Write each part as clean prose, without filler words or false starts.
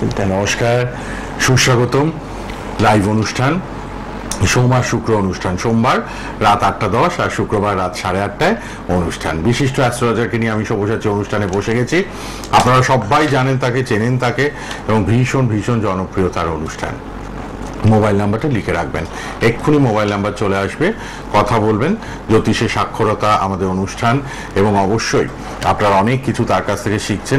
নমস্কার, সুস্বাগতম। লাইভ অনুষ্ঠান, সোমবার শুক্র অনুষ্ঠান, সোমবার রাত 8:10 আর শুক্রবার রাত 8:30 অনুষ্ঠান। বিশিষ্ট অ্যাস্ট্রোলজারকে নিয়ে আমি সব্যসাচী অনুষ্ঠানে বসে গেছি। আপনারা সবাই জানেন তাকে, চেনেন তাকে, এবং ভীষণ ভীষণ জনপ্রিয় তার অনুষ্ঠান। মোবাইল নাম্বারটা লিখে রাখবেন, এক্ষুনি মোবাইল নাম্বার চলে আসবে, কথা বলবেন। জ্যোতিষে সাক্ষরতা আমাদের অনুষ্ঠান, এবং অবশ্যই আপনারা অনেক কিছু তার কাছ থেকে শিখছেন।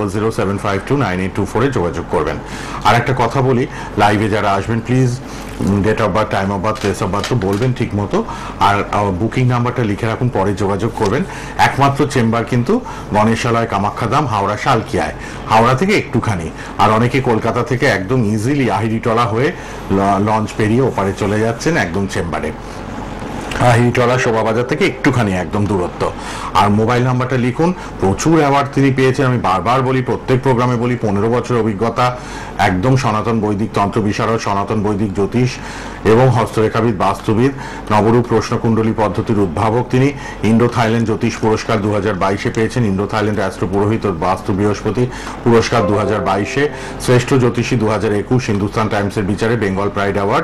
9007529824 যোগাযোগ করবেন। আর একটা কথা বলি, লাইভে যারা আসবেন please date of birth, time of birth, place of birth তো বলবেন ঠিক মতো, আর বুকিং নাম্বারটা লিখে রাখুন, পরে যোগাযোগ করবেন। একমাত্র চেম্বার কিন্তু গণেশালয়, কামাখ্যাধাম, হাওড়া শালকিয়ায়, হাওড়া থেকে একটুখানি। আর অনেকে কলকাতা থেকে একদম ইজিলি আহিরিটলা হয়ে লঞ্চ পেরিয়ে ওপারে চলে যাচ্ছেন একদম চেম্বারে। আহিরিটলা শোভাবাজার থেকে একটুখানি একদম দূরত্ব। আর মোবাইল নাম্বারটা লিখুন। প্রচুর অ্যাওয়ার্ড তিনি পেয়েছেন, আমি বারবার বলি, প্রত্যেক প্রোগ্রামে বলি। 15 বছরের অভিজ্ঞতা, একদম সনাতন বৈদিক তন্ত্র বিশারদ, সনাতন বৈদিক জ্যোতিষ এবং হস্তরেখাবিদ, বাস্তুবিদ, নবরূপ প্রশ্নকুণ্ডলী পদ্ধতির উদ্ভাবক তিনি। ইন্ডো থাইল্যান্ড জ্যোতিষ পুরস্কার 2022-এ পেয়েছেন। ইন্ডো থাইল্যান্ড রাষ্ট্র পুরোহিত বাস্তু বৃহস্পতি পুরস্কার 2022-এ। শ্রেষ্ঠ জ্যোতিষী 2021 হিন্দুস্তান টাইমসের বিচারে বেঙ্গল প্রাইড অ্যাওয়ার্ড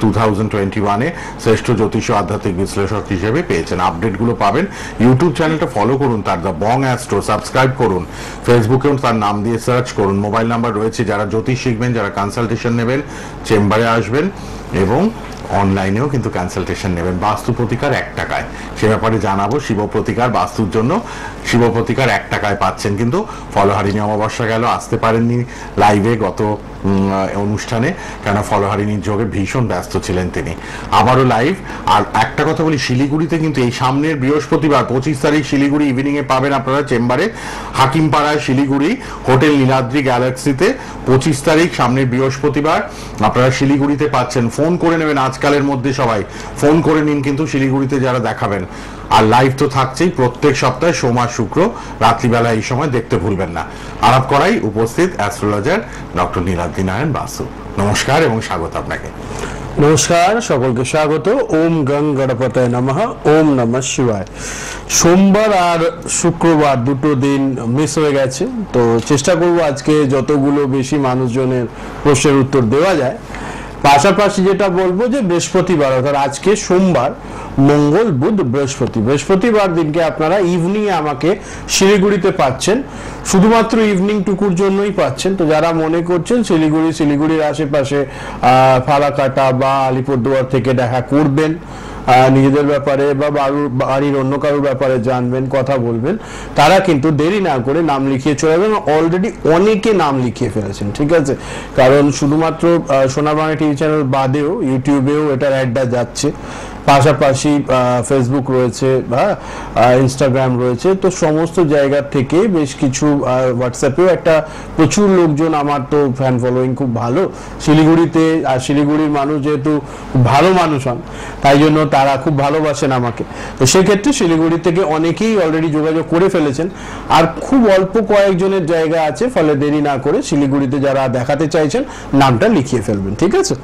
2021-এ শ্রেষ্ঠ জ্যোতিষ ও আধ্যাত্মিক বিশ্লেষক হিসেবে পেয়েছেন। আপডেটগুলো পাবেন। ইউটিউব চ্যানেলটা ফলো করুন, তার দ্য বং অ্যাস্ট্রো, সাবস্ক্রাইব করুন। ফেসবুকেও তার নাম দিয়ে সার্চ করুন। মোবাইল নাম্বার রয়েছে। যারা জ্যোতিষ শিখবেন, যারা কনসালটেশন নেবেন, চেম্বারে আসবেন, এবং অনলাইনেও কিন্তু কনসালটেশন নেবেন। বাস্তু প্রতিকার 1 টাকায়, সে ব্যাপারে জানাবো। শিব প্রতিকার, বাস্তুর জন্য শিব প্রতিকার 1 টাকায় পাচ্ছেন। কিন্তু ফলহারিণী অমাবস্যা গেল, আসতে পারেননি লাইভে গত অনুষ্ঠানে, কেন ফলহারিণীর যোগে ভীষণ ব্যস্ত ছিলেন তিনি। আবারও লাইভ। আর একটা কথা বলি, শিলিগুড়িতে কিন্তু এই সামনের বৃহস্পতিবার 25 তারিখ শিলিগুড়ি ইভিনিংয়ে পাবেন আপনারা চেম্বারে, হাকিমপাড়ায় শিলিগুড়ি, হোটেল নীলাদ্রি গ্যালাক্সিতে 25 তারিখ সামনের বৃহস্পতিবার আপনারা শিলিগুড়িতে পাচ্ছেন। ফোন করে নেবেন আজকালের মধ্যে, সবাই ফোন করে নিন কিন্তু শিলিগুড়িতে যারা দেখাবেন। আর লাইভ তো থাকছেই প্রত্যেক সপ্তাহে সোমবার শুক্র রাত্রিবেলা, এই সময় দেখতে ভুলবেন না। আলাপ করাই উপস্থিত অ্যাস্ট্রোলজার ডক্টর নীলাদ্রি নারায়ণ বাসু। নমস্কার এবং স্বাগত আপনাকে। নমস্কার, সকলকে স্বাগত। ওম গং গণপতায় নমঃ, ওম নমঃ শিবায়। সোমবার আর শুক্রবার দুটো দিন মিস হয়ে গেছে, তো চেষ্টা করব আজকে যতগুলো বেশি মানুষজনের প্রশ্নের উত্তর দেওয়া যায়। পাশাপাশি যেটা বলবো যে বৃহস্পতিবার, অর্থাৎ আজকে সোমবার, মঙ্গল, বুধ, বৃহস্পতিবার দিনকে আপনারা ইভিনিং আমাকে শিলিগুড়িতে পাচ্ছেন। শুধুমাত্র ইভিনিং টুকুর জন্যই পাচ্ছেন। তো যারা মনে করছেন শিলিগুড়ির আশেপাশে ফালাকাটা বা আলিপুরদুয়ার থেকে দেখা করবেন, নিজেদের ব্যাপারে বা বাড়ির অন্য কারোর ব্যাপারে জানবেন, কথা বলবেন, তারা কিন্তু দেরি না করে নাম লিখিয়ে চলে যাবেন। অলরেডি অনেকে নাম লিখিয়ে ফেলেছেন, ঠিক আছে? কারণ শুধুমাত্র সোনার বাংলা টিভি চ্যানেল বাদেও ইউটিউবেও এটার অ্যাডটা যাচ্ছে, পাশাপাশি ফেসবুক রয়েছে বা ইনস্টাগ্রাম রয়েছে। তো সমস্ত জায়গা থেকে বেশ কিছু, হোয়াটসঅ্যাপেও একটা প্রচুর লোকজন, আমার তো ফ্যান ফলোয়িং খুব ভালো শিলিগুড়িতে। আর শিলিগুড়ির মানুষ যেহেতু ভালো মানুষ হন, তাই জন্য তারা খুব ভালোবাসেন আমাকে। তো সেক্ষেত্রে শিলিগুড়ি থেকে অনেকেই অলরেডি যোগাযোগ করে ফেলেছেন, আর খুব অল্প কয়েকজনের জায়গা আছে। ফলে দেরি না করে শিলিগুড়িতে যারা দেখাতে চাইছেন নামটা লিখিয়ে ফেলবেন, ঠিক আছে?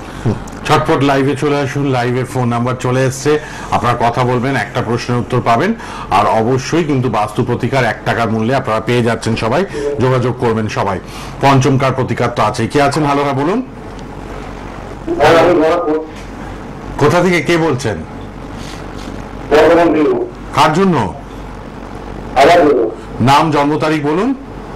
ছটপট লাইভে চলে আসুন। লাইভের ফোন নাম্বার চলে এসছে, আপনারা কথা বলবেন, একটা প্রশ্নের উত্তর পাবেন। আর অবশ্যই কিন্তু বাস্তু প্রতিকার 1 টাকার মূল্যে আপনারা পেয়ে যাচ্ছেন। সবাই যোগাযোগ করবেন। সবাই পঞ্চমকার প্রতিকার তো আছে। কে আছেন? ভালো না বলুন। কোথা থেকে কে বলছেন? কার জন্য? নাম, জন্ম তারিখ বলুন।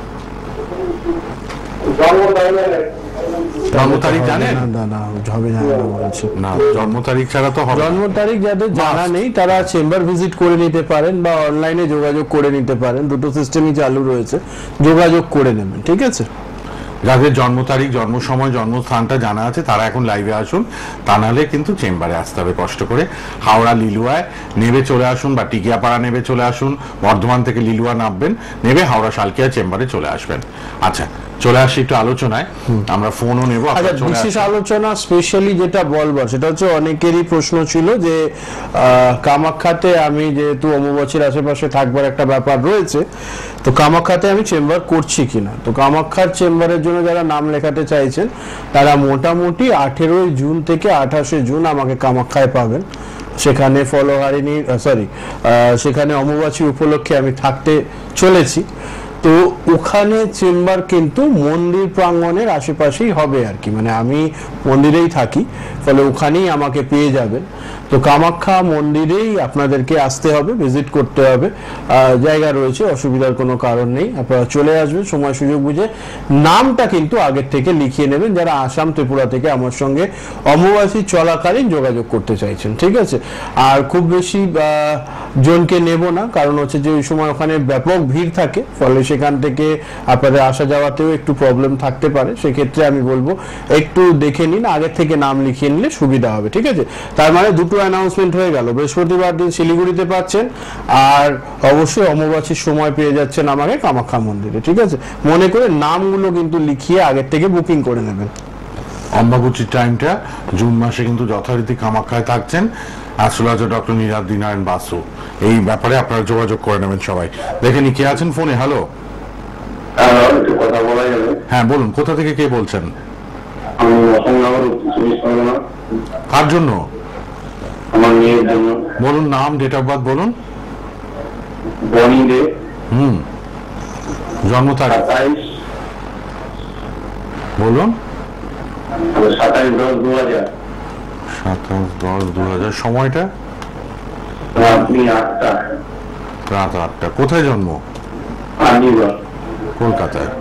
জন্ম তারিখ জানেন? না, জন্ম তারিখ ছাড়া তো হবে। জন্ম তারিখ যাদের জানা নেই তারা চেম্বার ভিজিট করে নিতে পারেন বা অনলাইনে যোগাযোগ করে নিতে পারেন। দুটো সিস্টেমই চালু রয়েছে, যোগাযোগ করে নেবেন, ঠিক আছে? যাদের জন্ম তারিখ, জন্ম সময়, জন্মস্থানটা জানা আছে তারা এখন লাইভে আসুন, তা নাহলে কিন্তু চেম্বারে আসতে হবে কষ্ট করে। হাওড়া লিলুয়ায় নেবে চলে আসুন, বা টিকিয়াপাড়া নেবে চলে আসুন। বর্ধমান থেকে লিলুয়া নামবেন, নেবে হাওড়া শালকিয়া চেম্বারে চলে আসবেন। আচ্ছা, চলে আসি একটু আলোচনায়, আমরা ফোনও নেব। বিশেষ আলোচনা স্পেশালি যেটা বলবার সেটা হচ্ছে, অনেকেরই প্রশ্ন ছিল যে কামাখ্যাতে আমি যেহেতু অম্বুবাচীর আশেপাশে থাকবার একটা ব্যাপার রয়েছে, তো কামাখ্যাতে আমি চেম্বার করছি কিনা। তো কামাখ্যার চেম্বারের জন্য যারা নাম লেখাতে চাইছেন তারা মোটামুটি 18 জুন থেকে 28 জুন আমাকে কামাখ্যায় পাবেন। সেখানে সেখানে অম্বুবাচী উপলক্ষে আমি থাকতে চলেছি। তো ওখানে চেম্বার কিন্তু মন্দির প্রাঙ্গণের আশেপাশেই হবে আর কি, মানে আমি মন্দিরেই থাকি, ফলে ওখানেই আমাকে পেয়ে যাবেন। তো কামাখ্যা মন্দিরেই আপনাদেরকে আসতে হবে, ভিজিট করতে হবে, জায়গা রয়েছে, অসুবিধার কোনো কারণ নেই, আপনারা চলে আসবেন সময় সুযোগ বুঝে। নামটা কিন্তু আগের থেকে লিখিয়ে নেবেন যারা আসাম ত্রিপুরা থেকে আমার সঙ্গে অমাবাসী চলাকালীন যোগাযোগ করতে চাইছেন, ঠিক আছে? আর খুব বেশি জনকে নেব না, কারণ হচ্ছে যে ওই সময় ওখানে ব্যাপক ভিড় থাকে, ফলে সেখান থেকে আপনাদের আসা যাওয়াতেও একটু প্রবলেম থাকতে পারে। সেক্ষেত্রে আমি বলবো একটু দেখে নিন, আগের থেকে নাম লিখিয়ে নিলে সুবিধা হবে, ঠিক আছে? তার মানে দুটো অ্যানাউন্সমেন্ট হয়ে গেল, বৃহস্পতিবার দিন শিলিগুড়িতে পাচ্ছেন, আর অবশ্যই অমাবাসীর সময় পেয়ে যাচ্ছেন আমাকে কামাখ্যা মন্দিরে, ঠিক আছে? মনে করে নামগুলো কিন্তু লিখিয়ে আগের থেকে বুকিং করে নেবেন। অম্বাবুচির টাইমটা জুন মাসে কিন্তু যথারীতি কামাখ্যায় থাকছেন অ্যাস্ট্রোলজার ডক্টর নীলাদ্রি নারায়ণ বাসু। এই ব্যাপারে আপনারা যোগাযোগ করে নেবেন সবাই। দেখেন কে আছেন ফোনে। হ্যালো, কথা বলা যাবে? হ্যাঁ বলুন, কোথা থেকে কে বলছেন? আমি অসমনগর চব্বিশ পরগনা। কার জন্য? আমার মেয়ের জন্য। বলুন নাম, ডেট অফ বার্থ বলুন। বনি দে। জন্ম তারিখ 27 বলুন। 27/10/2000। 27/10/2000। সময়টা? রাত্রি 8টা। রাত 8টা। কোথায় জন্ম? আলিগড়। কলকাতায়।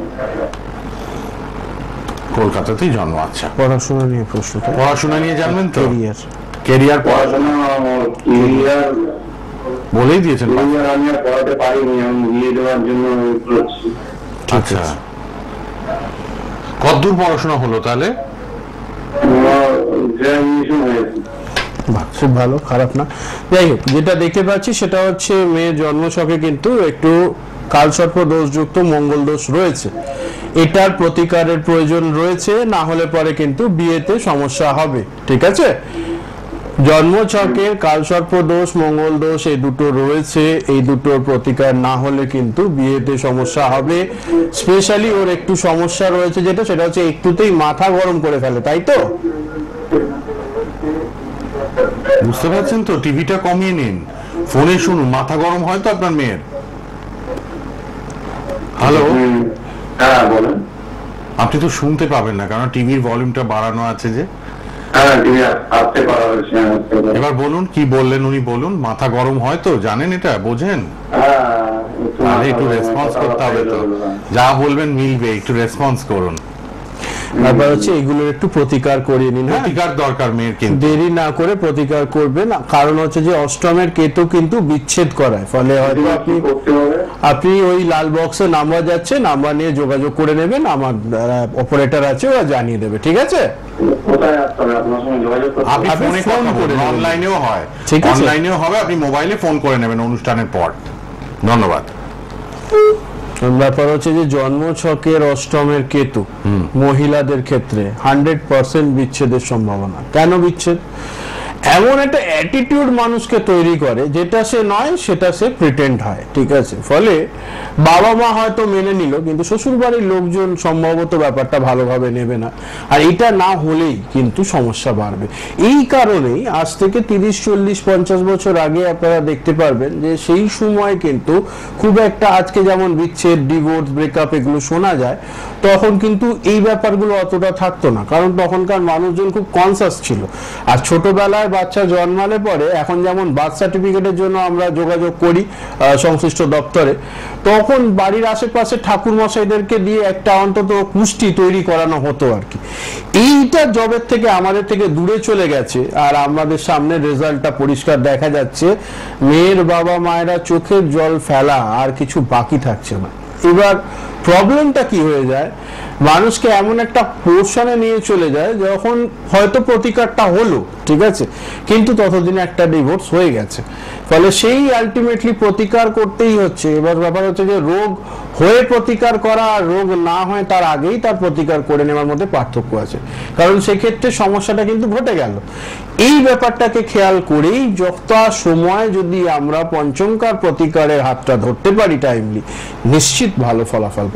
কলকাতাতেই জন্ম। আচ্ছা, পড়াশোনা নিয়ে প্রশ্নটা, পড়াশোনা নিয়ে জানবেন তো? ক্যারিয়ার কেরিয়ার পড়াশোনা ক্যারিয়ার বলেই দিয়েছেন। আমি আর পড়াতে পারিনি, আমি বিয়ে দেওয়ার জন্য করছি। আচ্ছা, কতদূর পড়াশোনা হলো তাহলে? গ্রাজুয়েশন হয়েছে। খুব ভালো, খারাপ না। যাই হোক, যেটা দেখতে পাচ্ছি সেটা হচ্ছে মেয়ের জন্মছকে কিন্তু একটু কালসর্প দোষযুক্ত মঙ্গল দোষ রয়েছে, এটার প্রতিকারের প্রয়োজন রয়েছে, না হলে পরে কিন্তু বিয়েতে সমস্যা হবে, ঠিক আছে? জন্মছকের কালসর্প দোষ মঙ্গল দোষ এই দুটো রয়েছে, এই দুটোর প্রতিকার না হলে কিন্তু বিয়েতে সমস্যা হবে। স্পেশালি ওর একটু সমস্যা রয়েছে যেটা, সেটা হচ্ছে একটুতেই মাথা গরম করে ফেলে, তাই তো? বুঝতে পারছেন তো? টিভিটা কমিয়ে নিন, ফোনে শুনুন। মাথা গরম হয় তো আপনার মেয়ের? হ্যালো, হ্যাঁ বলেন। আপনি তো শুনতে পাবেন না, কারণ টিভির ভলিউমটা বাড়ানো আছে যে। হ্যাঁ টিভি আসতে পারা হয়েছে। এবার বলুন, কি বললেন উনি? বলুন। মাথা গরম হয় তো, জানেন এটা, বোঝেন? তাহলে একটু রেসপন্স করতে হবে তো, যা বলবেন মিলবে, একটু রেসপন্স করুন। তারপর হচ্ছে এগুলোর একটু প্রতিকার করিয়ে নিন। প্রতিকার দরকার মেয়ের, কিন্তু দেরি না করে প্রতিকার করবেন, কারণ হচ্ছে যে অষ্টমের কেতু কিন্তু বিচ্ছেদ করায়, ফলে হয়তো আপনি ওই লাল বক্সে নাম্বার যাচ্ছে, নাম্বার নিয়ে যোগাযোগ করে নেবেন, আমার অপারেটর আছে, ওরা জানিয়ে দেবে, ঠিক আছে? আপনি ফোনে ফোন করে, অনলাইনেও হয়, ঠিক আছে, অনলাইনেও হবে, আপনি মোবাইলে ফোন করে নেবেন অনুষ্ঠানের পর। ধন্যবাদ। ব্যাপার হচ্ছে যে জন্মছকের অষ্টমের কেতু মহিলাদের ক্ষেত্রে 100% বিচ্ছেদের সম্ভাবনা। কেন বিচ্ছেদ? এমন একটা অ্যাটিটিউড মানুষকে তৈরি করে, যেটা সে নয় সেটা সে প্রিটেন্ড হয়, ঠিক আছে? ফলে বাবা মা হয়তো মেনে নিল, কিন্তু শ্বশুর বাড়ির লোকজন সম্ভবত ব্যাপারটা ভালোভাবে নেবে না, আর এটা না হলেই কিন্তু সমস্যা বাড়বে। এই কারণেই আজ থেকে 30, 40, 50 বছর আগে আপনারা দেখতে পারবেন যে সেই সময় কিন্তু খুব একটা, আজকে যেমন বিচ্ছেদ, ডিভোর্স, ব্রেকআপ এগুলো শোনা যায়, তখন কিন্তু এই ব্যাপারগুলো অতটা থাকতো না, কারণ তখনকার মানুষজন খুব কনসাস ছিল। আর ছোটবেলায় বাচ্চা জন্মালে পরে, এখন যেমন বার্থ সার্টিফিকেটের জন্য আমরা যোগাযোগ করি সংশ্লিষ্ট দপ্তরে, তখন বাড়ির আশেপাশে ঠাকুর মশাইদেরকে দিয়ে একটা অন্তত পুষ্টি তৈরি করানো হতো আর কি। এইটা জবের থেকে আমাদের থেকে দূরে চলে গেছে, আর আমাদের সামনে রেজাল্টটা পরিষ্কার দেখা যাচ্ছে, মেয়ের বাবা মায়েরা চোখের জল ফেলা আর কিছু বাকি থাকছে না। এবার প্রবলেমটা কি হয়ে যায়, মানুষকে এমন একটা পোর্শনে নিয়ে চলে যায় যখন হয়তো প্রতিকারটা হলো, ঠিক আছে, কিন্তু ততদিনে একটা ডিভোর্স হয়ে গেছে, ফলে সেই আলটিমেটলি প্রতিকার করতেই হচ্ছে। এবার ব্যাপার হচ্ছে যে রোগ হয়ে প্রতিকার করা আর রোগ না হয় তার আগেই তার প্রতিকার করে নেওয়ার মধ্যে পার্থক্য আছে, কারণ সেক্ষেত্রে সমস্যাটা কিন্তু ঘটে গেল। এই ব্যাপারটাকে খেয়াল করেই যথা সময় যদি আমরা পঞ্চমকার প্রতিকারের হাতটা ধরতে পারি টাইমলি, নিশ্চিত ভালো ফলাফল পাবো।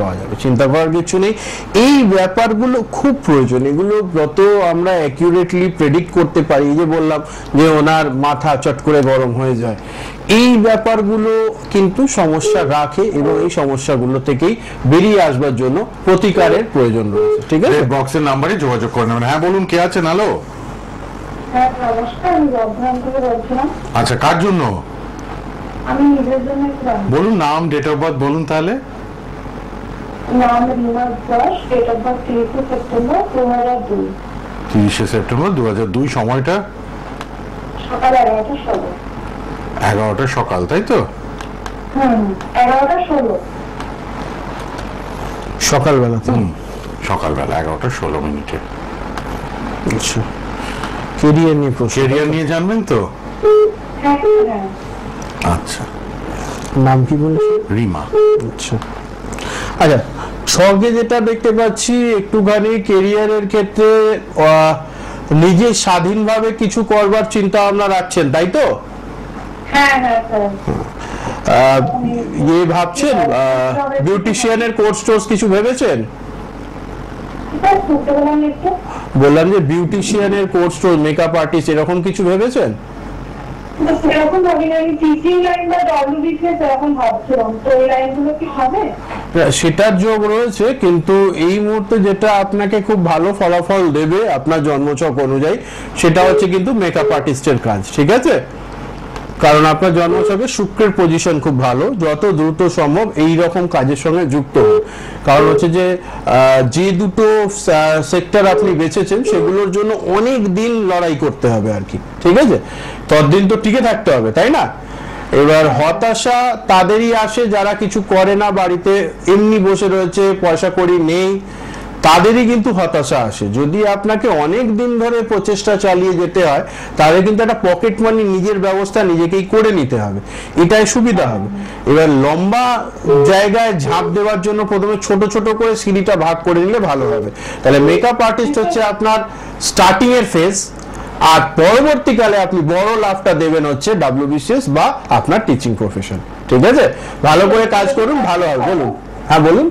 পাওয়া যাবে, চিন্তা করার কিছু নেই। এই ব্যাপারগুলো খুব প্রয়োজন, এগুলো যত আমরা অ্যাকিউরেটলি প্রেডিক্ট করতে পারি, যে বললাম যে ওনার মাথা চট করে গরম হয়ে যায়, এই ব্যাপারগুলো কিন্তু সমস্যা রাখে এবং এই সমস্যাগুলো থেকেই বেরিয়ে আসবার জন্য প্রতিকারের প্রয়োজন রয়েছে। ঠিক আছে, বক্সের নাম্বারে যোগাযোগ করে নেবেন। হ্যাঁ বলুন, কে আছেন? হ্যালো, হ্যাঁ নমস্কার, আমি বর্ধমান থেকে বলছিলাম। আচ্ছা, কার জন্য? আমি নিজের জন্য একটু বলুন নাম, ডেট অফ বার্থ বলুন তাহলে। নাম Rima Das, date of birth 30 September 2002, 30 September 2002, সময়টা সকাল 11টা 16। 11টা সকাল, তাই তো? 11টা 16 সকালবেলা তো। সকালবেলা 11টা 16 মিনিটে। আচ্ছা, কেরিয়ার নিয়ে প্রশ্ন, কেরিয়ার নিয়ে জানবেন তো? হ্যাঁ হ্যাঁ। আচ্ছা, নাম কি বলেছে? রিমা। আচ্ছা আচ্ছা, সঙ্গে যেটা দেখতে পাচ্ছি একটুখানি কেরিয়ারের ক্ষেত্রে নিজে স্বাধীনভাবে কিছু করবার চিন্তা ভাবনা রাখছেন, তাই তো? হ্যাঁ হ্যাঁ স্যার। ইয়ে ভাবছেন বিউটিশিয়ানের কোর্স টোর্স কিছু ভেবেছেন? স্যার শুনতে পেলাম একটু। বললাম যে বিউটিশিয়ানের কোর্স টোর্স, মেকআপ আর্টিস্ট, এরকম কিছু ভেবেছেন? সেরকম ভাবিনি, আমি টিচিং লাইন বা ডব্লিউবিসিএস এরকম ভাবছিলাম, তো এই লাইনগুলো কি হবে? সেটার যোগ রয়েছে, কিন্তু এই মুহূর্তে যেটা আপনাকে খুব ভালো ফলাফল দেবে আপনার জন্মছক অনুযায়ী, সেটা হচ্ছে কিন্তু মেকআপ আর্টিস্টের কাজ। ঠিক আছে, কারণ আপনার জন্মছকে শুক্রের পজিশন খুব ভালো, যত দ্রুত সম্ভব এই রকম কাজের সঙ্গে যুক্ত হন। কারণ হচ্ছে যে দুটো সেক্টর আপনি বেছেছেন সেগুলোর জন্য অনেক দিন লড়াই করতে হবে আর কি। ঠিক আছে, ততদিন তো টিকে থাকতে হবে, তাই না? এবার হতাশা তাদেরই আসে যারা কিছু করে না, বাড়িতে এমনি বসে রয়েছে, পয়সা কড়ি নেই, তাদেরই কিন্তু হতাশা আসে। যদি আপনাকে অনেক দিন ধরে প্রচেষ্টা চালিয়ে যেতে হয়, তাহলে কিন্তু একটা পকেট মানি নিজের ব্যবস্থা নিজেকেই করে নিতে হবে, এটাই সুবিধা হবে। এবার লম্বা জায়গায় ঝাঁপ দেওয়ার জন্য প্রথমে ছোট ছোট করে সিঁড়িটা ভাগ করে নিলে ভালো হবে। তাহলে মেকআপ আর্টিস্ট হচ্ছে আপনার স্টার্টিং এর ফেজ, আর পরবর্তীকালে আপনি বড় লাভটা দেবেন হচ্ছে ডব্লিউবিসিএস বা আপনার টিচিং প্রফেশন। ঠিক আছে, ভালো করে কাজ করুন, ভালো হবে। বলুন, হ্যাঁ বলুন।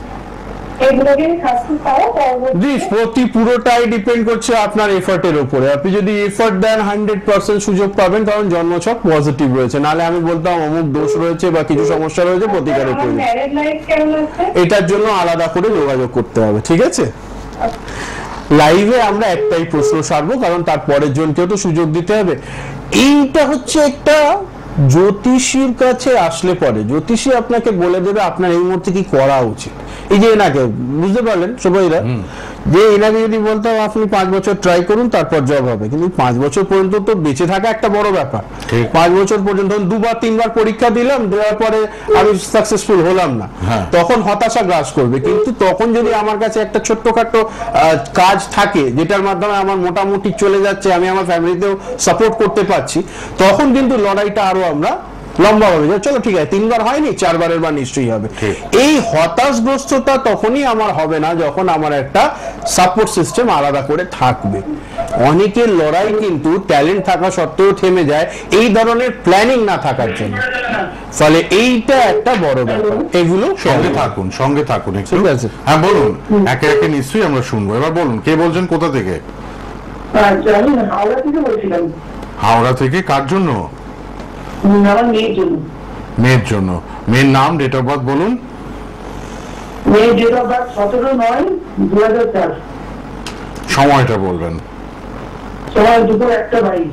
জি, পুরোটাই ডিপেন্ড করছে আপনার এফর্টের উপরে। আপনি যদি এফর্ট দেন 100% সুযোগ পাবেন, কারণ জন্মছক পজিটিভ রয়েছে। নাহলে আমি বলতাম অমুক দোষ রয়েছে বা কিছু সমস্যা রয়েছে, প্রতিকারের প্রয়োজন। এটার জন্য আলাদা করে যোগাযোগ করতে হবে। ঠিক আছে, লাইভে আমরা একটাই প্রশ্ন সারবো, কারণ তার পরের জনকেও তো সুযোগ দিতে হবে। এইটা হচ্ছে একটা জ্যোতিষীর কাছে আসলে পরে জ্যোতিষী আপনাকে বলে দেবে আপনার এই মুহূর্তে কি করা উচিত। এই যে এনাকে বুঝতে পারলেন সবাইরা, যে এনাকে যদি বলতাম আপনি 5 বছর ট্রাই করুন তারপর জব হবে, কিন্তু 5 বছর পর্যন্ত তো বেঁচে থাকা একটা বড় ব্যাপার। 5 বছর পর্যন্ত 2বার 3বার পরীক্ষা দিলাম, দেওয়ার পরে আমি সাকসেসফুল হলাম না, তখন হতাশা গ্রাস করবে। কিন্তু তখন যদি আমার কাছে একটা ছোট্টখাটো কাজ থাকে যেটার মাধ্যমে আমার মোটামুটি চলে যাচ্ছে, আমি আমার ফ্যামিলিতেও সাপোর্ট করতে পারছি, তখন কিন্তু লড়াইটা আরো আমরা লম্বা হবে। চলো ঠিক আছে, 3বার হয়নি, 4বারের বার নিশ্চয়ই হবে। এই হতাশগ্রস্ততা তখনই আমার হবে না যখন আমার একটা সাপোর্ট সিস্টেম আলাদা করে থাকবে। অনেকের লড়াই কিন্তু ট্যালেন্ট থাকা সত্ত্বেও থেমে যায় এই ধরনের প্ল্যানিং না থাকার জন্য। ফলে এইটা একটা বড় ব্যাপার। এগুলো সঙ্গে থাকুন একটু। ঠিক আছে, হ্যাঁ বলুন, একে একে নিশ্চয়ই আমরা শুনবো। এবার বলুন, কে বলছেন, কোথা থেকে? আমি হাওড়া থেকে বলছিলাম। হাওড়া থেকে, কার জন্য? আমার মেয়ের জন্য। মেয়ের জন্য। মেয়ের নাম, ডেট অফ বার্থ বলুন। মেয়ের ডেট অফ বার্থ 17/9/2004। সময়টা বলবেন। সময় দুপুর 1:22।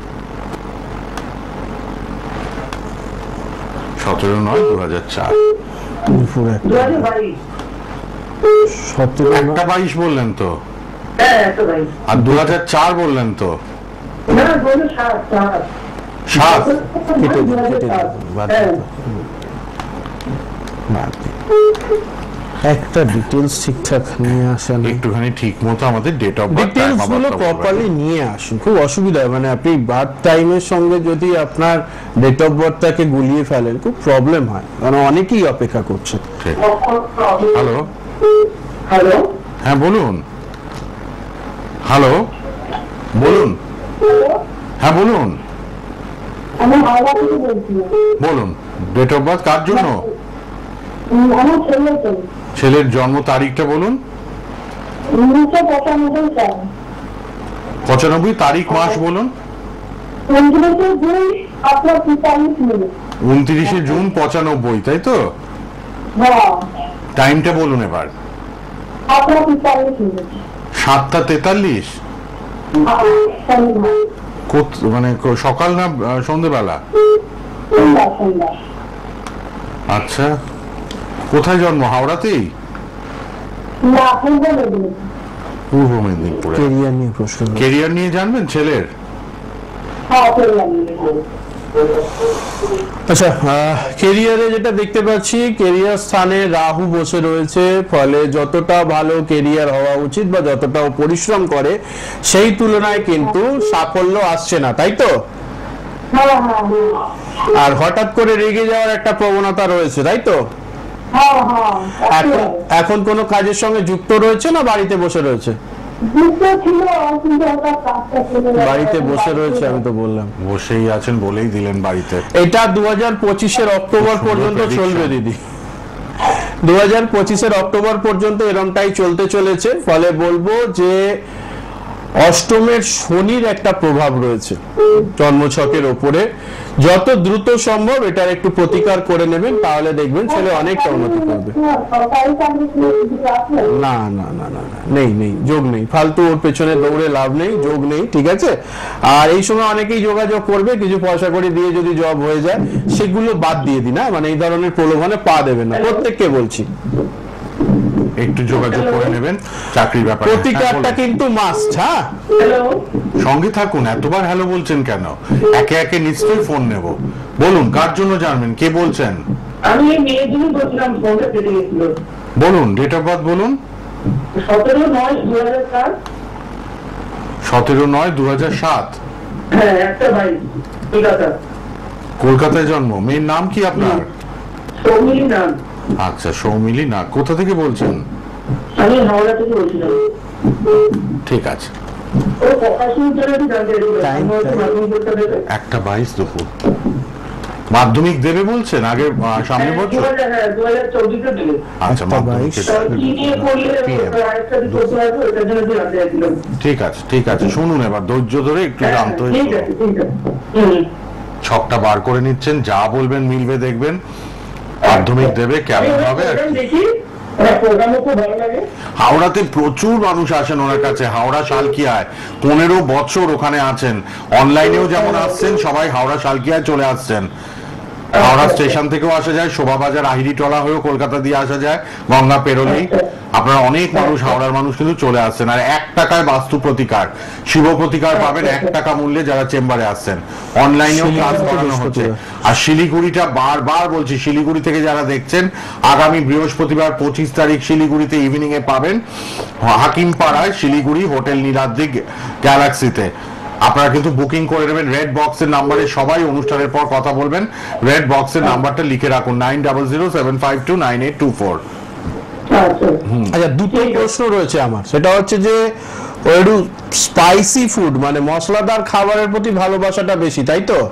17/9/2004। দুপুর 2022। 1:22 বললেন তো? হ্যাঁ 1:22। আর 2004 বললেন তো? না 2007। 7। একটা ডিটেইলস ঠিকঠাক নিয়ে আসেন, একটুখানি ঠিক মতো আমাদের ডেট অফ বার্থ, ডিটেইলস গুলো প্রপারলি নিয়ে আসুন। খুব অসুবিধা, মানে আপনি বার্থ টাইমের সঙ্গে যদি আপনার ডেট অফ বার্থটাকে গুলিয়ে ফেলেন খুব প্রবলেম হয়, কারণ অনেকেই অপেক্ষা করছে। হ্যালো হ্যালো, হ্যাঁ বলুন। হ্যালো বলুন, হ্যাঁ বলুন, আমি হাওড়া থেকে বলছি। বলুন। ডেট অফ বার্থ কার জন্য? আমার ছেলের জন্য। ছেলের জন্ম তারিখটা বলুন। 1995 সাল 95 তারিখ মাস বলুন। 29 জুন আপনার 45 মিনিট। 29 জুন 95, তাই তো? হ্যাঁ টাইমটা বলুন এবার। আপনার 45 মিনিট। 7:43। মানে সকাল না সন্ধ্যেবেলা? সন্ধ্যা। আচ্ছা, কোথায় জন্ম? হাওড়াতেই? না, পূর্ব মেদিনীপুর। পূর্ব মেদিনীপুরে। কেরিয়ার নিয়ে প্রশ্ন। কেরিয়ার নিয়ে জানবেন ছেলের? হ্যাঁ, পূর্ব মেদিনীপুর। আচ্ছা, কেরিয়ারে যেটা দেখতে পাচ্ছি, কেরিয়ার স্থানে রাহু বসে রয়েছে, ফলে যতটা ভালো কেরিয়ার হওয়া উচিত বা যতটা ও পরিশ্রম করে সেই তুলনায় কিন্তু সাফল্য আসছে না, তাই তো? হ্যাঁ হ্যাঁ আর হঠাৎ করে রেগে যাওয়ার একটা প্রবণতা রয়েছে, তাই তো? হ্যাঁ হ্যাঁ। এখন এখন কোনো কাজের সঙ্গে যুক্ত রয়েছে না বাড়িতে বসে রয়েছে? যুক্ত ছিল, কিন্তু ওটা কাজটা চলে গেছে। বাড়িতে বসে রয়েছে, আমি তো বললাম। বসেই আছেন বলেই দিলেন বাড়িতে। এটা 2025-এর অক্টোবর পর্যন্ত চলবে দিদি। 2025-এর অক্টোবর পর্যন্ত এরমটাই চলতে চলেছে। ফলে বলবো যে অষ্টমের শনির একটা প্রভাব রয়েছে জন্মছকের ওপরে। যত দ্রুত সম্ভব এটার একটু প্রতিকার করে নেবেন, তাহলে দেখবেন ছেলে অনেকটা উন্নতি করবে। সরকারি চাকরি কিছু আছে? না না না না না, নেই নেই, যোগ নেই। ফালতু ওর পেছনে দৌড়ে লাভ নেই, যোগ নেই, ঠিক আছে? আর এই সময় অনেকেই যোগাযোগ করবে, কিছু পয়সা করে দিয়ে যদি জব হয়ে যায় সেগুলো বাদ দিয়ে দিন। মানে এই ধরনের প্রলোভনে পা দেবেন না, প্রত্যেককে বলছি। একটু যোগাযোগ করে নেবেন চাকরির ব্যাপারে। প্রতিকারটা কিন্তু মাস্ট। হ্যাঁ, হ্যালো, সঙ্গে থাকুন। এতবার হ্যালো বলছেন কেন? একে একে নিশ্চয়ই ফোন নেব। বলুন কার জন্য জানবেন, কে বলছেন? আমি এই মেয়ের জন্য বলছিলাম, ফোনটা কেটে গেছিল। বলুন ডেট অফ বার্থ বলুন। 17/9/2007। 17/9/2007। হ্যাঁ, একটা ভাই, কলকাতা। কলকাতায় জন্ম। মেয়ের নাম কি আপনার? সৌমিলি নাম। আচ্ছা, সৌমিলি না। কোথা থেকে বলছেন? আমি হাওড়া থেকে বলছিলাম। ঠিক আছে। ও প্রকাশনীর জন্য একটু জানতে চাই, মাধ্যমিক পরীক্ষা দেবে। 1:22 দুপুর। মাধ্যমিক দেবে বলছেন আগে সামনে বছর? হ্যাঁ, 2024-এ দেবে। আচ্ছা, 1:22 কি নিয়ে পড়লে আরেকটা দিক করতে পারবো, এটার জন্য একটু জানতে চাইছিলাম। ঠিক আছে, ঠিক আছে। শুনুন এবার ধৈর্য ধরে একটু শান্ত হয়ে ঠিক শুনুন। আছে, ঠিক আছে। হুম। ছকটা বার করে নিচ্ছেন, যা বলবেন মিলবে দেখবেন। মাধ্যমিক দেবে, কেমন হবে আর কি। দেখি, প্রোগ্রামও খুব ভালো লাগে। হাওড়াতে প্রচুর মানুষ আসেন ওনার কাছে। হাওড়া শালকিয়ায় 15 বছর ওখানে আছেন। অনলাইনেও যেমন আসছেন, সবাই হাওড়া শালকিয়ায় চলে আসছেন। হাওড়া স্টেশন থেকেও আসা যায়, শোভাবাজার আহিরিটলা হয়েও কলকাতা দিয়ে আসা যায়, গঙ্গা পেরোলেই। আপনারা অনেক মানুষ, হাওড়ার মানুষ কিন্তু চলে আসছেন। আর 1 টাকায় বাস্তু প্রতিকার, শিব প্রতিকার পাবেন 1 টাকা মূল্যে যারা চেম্বারে আসছেন। অনলাইনেও ক্লাস করানো হচ্ছে। আর শিলিগুড়িটা বারবার বলছি, শিলিগুড়ি থেকে যারা দেখছেন, আগামী বৃহস্পতিবার 25 তারিখ শিলিগুড়িতে ইভিনিং এ পাবেন হাকিমপাড়ায়, শিলিগুড়ি হোটেল নীলাদ্রি গ্যালাক্সিতে। আপনারা কিন্তু বুকিং করে নেবেন। রেড বক্সের নাম্বারে সবাই অনুষ্ঠানের পর কথা বলবেন। রেড বক্সের নাম্বারটা লিখে রাখুন 9007529824। আচ্ছা, দুটো প্রশ্ন রয়েছে আমার। সেটা হচ্ছে যে একটু স্পাইসি ফুড, মানে মশলাদার খাবারের প্রতি ভালোবাসাটা বেশি, তাই তো?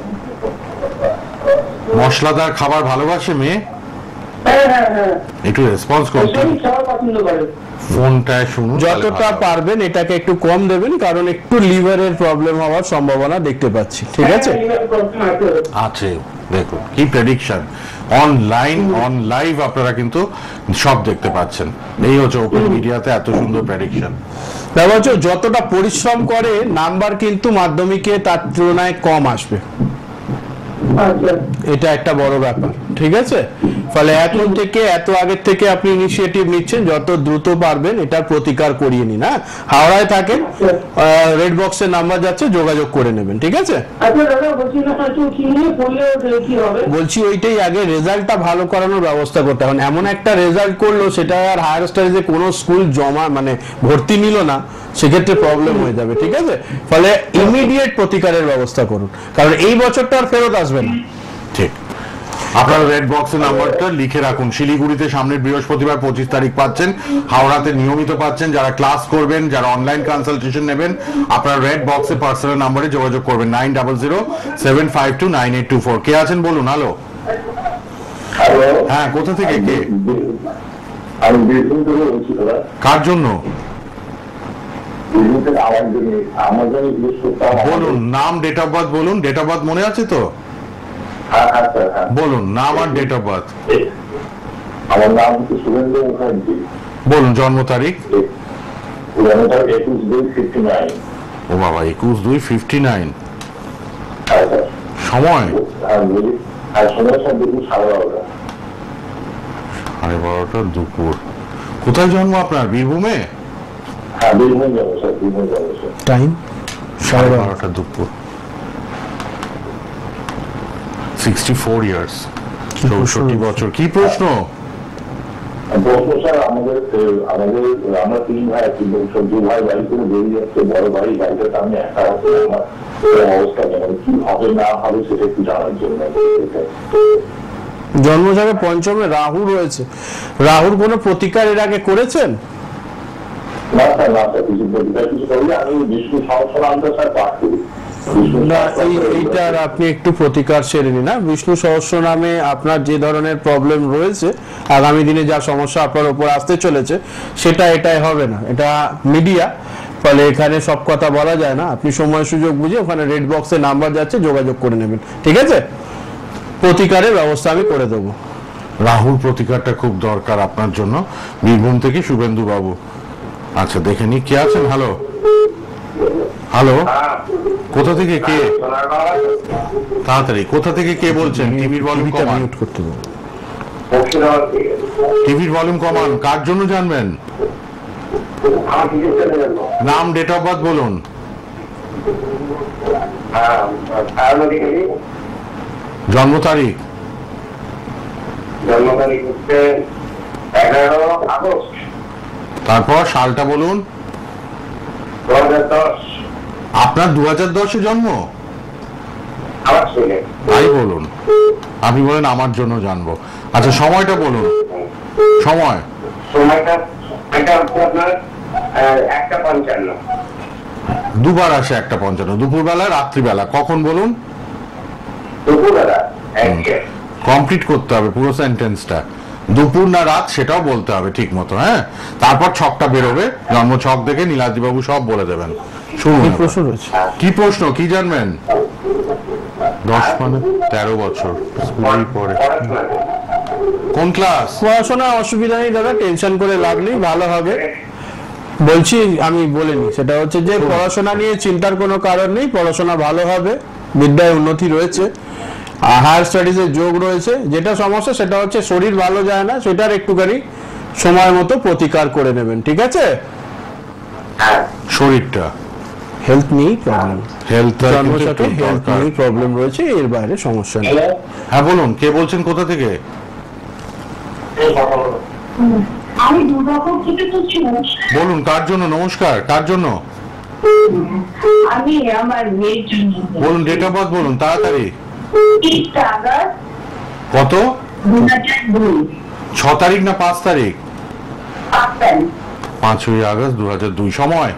মশলাদার খাবার ভালোবাসে মেয়ে? হ্যাঁ হ্যাঁ হ্যাঁ, একটু রেসপন্স করুন। সবাই খাওয়া পছন্দ করে। ফোনটায় শুনুন। যতটা পারবেন এটাকে একটু কম দেবেন, কারণ একটু লিভারের প্রবলেম হওয়ার সম্ভাবনা দেখতে পাচ্ছি, ঠিক আছে? আছে, দেখুন কি প্রেডিকশন। অন লাইভ আপনারা কিন্তু সব দেখতে পাচ্ছেন। এই হচ্ছে ওপেন মিডিয়াতে এত সুন্দর প্রেডিকশন। ব্যাপার হচ্ছে যতটা পরিশ্রম করে নাম্বার কিন্তু মাধ্যমিকে তার তুলনায় কম আসবে, এটা একটা বড় ব্যাপার, ঠিক আছে? ফলে এখন থেকে, এত আগের থেকে আপনি ইনিশিয়েটিভ নিচ্ছেন, যত দ্রুত পারবেন এটার প্রতিকার করিয়ে নিন। হ্যাঁ, হাওড়ায় থাকেন, রেড বক্সের নাম্বার যাচ্ছে, যোগাযোগ করে নেবেন, ঠিক আছে? বলছি ওইটাই আগে রেজাল্টটা ভালো করানোর ব্যবস্থা করতে হবে। এমন একটা রেজাল্ট করলো সেটা আর হায়ার স্টাডিজে কোনো স্কুল জমা মানে ভর্তি নিল না, সেক্ষেত্রে প্রবলেম হয়ে যাবে, ঠিক আছে? ফলে ইমিডিয়েট প্রতিকারের ব্যবস্থা করুন, কারণ এই বছরটা আর ফেরত আসবে না। ঠিক। আপনারা রেড বক্সের নাম্বারটা লিখে রাখুন। শিলিগুড়িতে সামনের বৃহস্পতিবার 25 তারিখ পাচ্ছেন, হাওড়াতে নিয়মিত পাচ্ছেন। যারা ক্লাস করবেন, যারা অনলাইন কনসালটেশন নেবেন, আপনারা রেড বক্সে পার্সোনাল নাম্বারে যোগাযোগ করবেন 9007529824। কে আছেন বলুন। হ্যালো, হ্যালো, হ্যাঁ, কোথা থেকে কে? আমি বীরভূম থেকে বলছি দাদা। কার জন্য? বীরভূম থেকে আমার জন্য, আমার জন্য জিজ্ঞেস করতাম। বলুন নাম, ডেট অফ বার্থ বলুন। ডেট অফ বার্থ মনে আছে তো? হ্যাঁ হ্যাঁ স্যার, হ্যাঁ। বলুন নাম আর ডেট অফ বার্থ। আমার নাম হচ্ছে শুভেন্দু মুখার্জি। বলুন জন্ম তারিখ। 21/2/59। ও বাবা, 21/2/59। হ্যাঁ স্যার। সময়? হ্যাঁ বলি। আর সময় স্যার দেখুন 12:30। 12:30 দুপুর। কোথায় জন্ম আপনার? বীরভূমে? হ্যাঁ বীরভূম যাবো স্যার, বীরভূম যাবো স্যার। টাইম 12:30 দুপুর। 64 ইয়ার্স, 64 বছর। কি প্রশ্ন? প্রশ্ন স্যার, আমাদের আমরা 3 ভাই আছি, 2 ভাই বাড়ি করে বেরিয়ে যাচ্ছে, বড় ভাই বাড়িতে আমি একা আছি। আমার অবস্থা কেমন, কি হবে না হবে সেটা একটু জানার জন্য। জন্ম যাবে পঞ্চমে, রাহু রয়েছে। রাহুর কোনো প্রতিকার এর আগে করেছেন? না স্যার, না স্যার, কিছু প্রতিকার কিছু করি। আমি বিষ্ণু সহস্রনামটা স্যার পাঠ করি। না, এইটার আপনি একটু প্রতিকার সেরে নিন। না, বিষ্ণু সহস্র নামে আপনার যে ধরনের প্রবলেম রয়েছে, আগামী দিনে যা সমস্যা আপনার উপর আসতে চলেছে, সেটা এটাই হবে না। এটা মিডিয়া, ফলে এখানে সব কথা বলা যায় না। আপনি সময় সুযোগ বুঝে ওখানে রেড বক্সে নাম্বার যাচ্ছে, যোগাযোগ করে নেবেন, ঠিক আছে? প্রতিকারের ব্যবস্থা আমি করে দেবো। রাহুল প্রতিকারটা খুব দরকার আপনার জন্য। বীরভূম থেকে শুভেন্দু বাবু। আচ্ছা দেখে নি কে আছেন। হ্যালো হ্যালো, কোথা থেকে কে? তাড়াতাড়ি, কোথা থেকে কে বলছেন? টিভির ভলিউম কমান। মিউট করতে দেবো। টিভির ভলিউম কমান। কার জন্য জানবেন? নাম, ডেট অফ বার্থ বলুন। জন্ম তারিখ? জন্ম তারিখ হচ্ছে 11 আগস্ট। তারপর সালটা বলুন। 2010। আপনার 2010-এ জন্ম? আমার ছেলে। তাই বলুন। আপনি বলেন আমার জন্য জানবো। আচ্ছা সময়টা বলুন। সময়? সময়টা হচ্ছে আপনার 1:55। দুবার আসে 1:55। দুপুরবেলা, রাত্রিবেলা, কখন বলুন? দুপুরবেলা। কমপ্লিট করতে হবে পুরো সেন্টেন্সটা। দুপুর না রাত সেটাও বলতে হবে ঠিক মতো। হ্যাঁ, তারপর ছকটা বেরোবে, জন্ম ছক দেখে নীলাদ্রি বাবু সব বলে দেবেন। শুনুন কি প্রশ্ন রয়েছে? কি প্রশ্ন, কি জানবেন? 10 মানে 13 বছর, স্কুলেই পড়ে। কোন ক্লাস? পড়াশোনা অসুবিধা নেই দাদা, টেনশন করে লাভ নেই, ভালো হবে। বলছি, আমি বলিনি, সেটা হচ্ছে যে পড়াশোনা নিয়ে চিন্তার কোনো কারণ নেই। পড়াশোনা ভালো হবে, বিদ্যায় উন্নতি রয়েছে, হায়ার স্টাডিজের যোগ রয়েছে। যেটা সমস্যা সেটা হচ্ছে শরীর ভালো যায় না, সেটার একটুখানি সময় মতো প্রতিকার করে নেবেন, ঠিক আছে? শরীরটা, হেলথ নিয়ে প্রবলেম, হেলথ জন্মছকে হেলথ নিয়ে প্রবলেম রয়েছে, এর বাইরে সমস্যা নেই। হ্যাঁ বলুন, কে বলছেন, কোথা থেকে? আমি দুর্গাপুর থেকে বলছি। বলুন কার জন্য, নমস্কার, কার জন্য? আমি আমার মেয়ের জন্য। বলুন ডেট অফ বার্থ বলুন তাড়াতাড়ি। 6 আগস্ট কত? 2002। 6 তারিখ না 5 তারিখ? 5 তারিখ। 5ই আগস্ট 2002। সময়?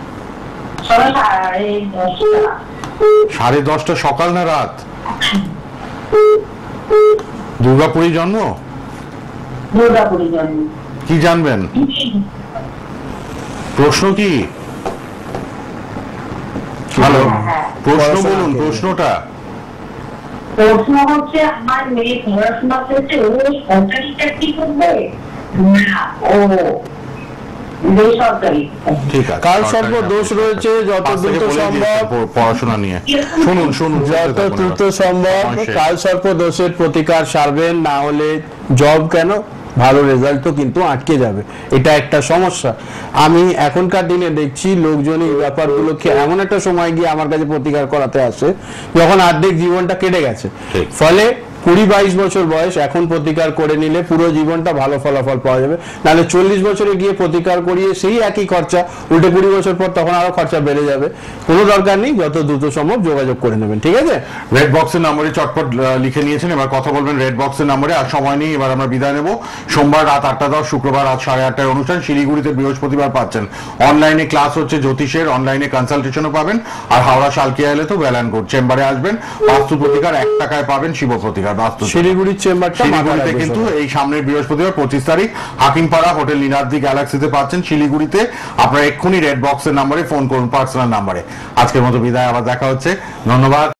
10:30। 10:30 সকাল না রাত? দুর্গাপুরে জন্ম? দুর্গাপুরে জন্ম। কি জানবেন? প্রশ্ন কি? হ্যালো, প্রশ্ন বলুন, প্রশ্নটা। প্রশ্ন হচ্ছে আমার মেয়ে পড়াশোনা করছে, ও সরকারি চাকরি করবে না ও বেসরকারি? ঠিক আছে। কাল সর্ব দোষ রয়েছে, যত দ্রুত সম্ভব পড়াশোনা নিয়ে শুনুন শুনুন যত দ্রুত সম্ভব কাল সর্প দোষের প্রতিকার সারবেন, না হলে জব কেন, ভালো রেজাল্ট তো কিন্তু আটকে যাবে। এটা একটা সমস্যা। আমি এখনকার দিনে দেখছি লোকজন এই ব্যাপারগুলোকে এমন একটা সময় গিয়ে আমার কাছে প্রতিকার করাতে আসে যখন অর্ধেক জীবনটা কেটে গেছে। ফলে 20-22 বছর বয়স, এখন প্রতিকার করে নিলে পুরো জীবনটা ভালো ফলাফল পাওয়া যাবে। নাহলে 40 বছরে গিয়ে প্রতিকার করিয়ে সেই একই খরচা, উল্টে 20 বছর পর তখন আরো খরচা বেড়ে যাবে। কোনো দরকার নেই, যত দ্রুত সম্ভব যোগাযোগ করে নেবেন, ঠিক আছে? রেড বক্সের নম্বরে চটপট লিখে নিয়েছেন, এবার কথা বলবেন রেড বক্সের নম্বরে। আর সময় নেই, এবার আমরা বিদায় নেব। সোমবার রাত 8:10, শুক্রবার রাত 8:30 অনুষ্ঠান। শিলিগুড়িতে বৃহস্পতিবার পাচ্ছেন অনলাইনে ক্লাস হচ্ছে জ্যোতিষের, অনলাইনে কনসালটেশনও পাবেন। আর হাওড়া শালকিয়া এলে তো ওয়েল অ্যান্ড গুড, চেম্বারে আসবেন। বাস্তু প্রতিকার 1 টাকায় পাবেন, শিব প্রতিকার। বাস্তু শিলিগুড়ির চেম্বারটা শিলিগুড়িতে কিন্তু এই সামনের বৃহস্পতিবার 25 তারিখ হাকিমপাড়া হোটেল লীনাদ্রি গ্যালাক্সিতে পাচ্ছেন শিলিগুড়িতে। আপনারা এক্ষুনি রেড বক্সের নাম্বারে ফোন করুন, পার্সোনাল নাম্বারে। আজকের মতো বিদায়, আবার দেখা হচ্ছে, ধন্যবাদ।